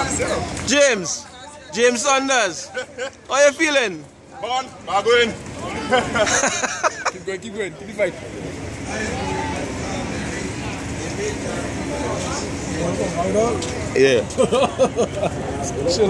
James. James Saunders. How you feeling? Bon, I'm going. Keep going, keep going. Keep the fight. Yeah.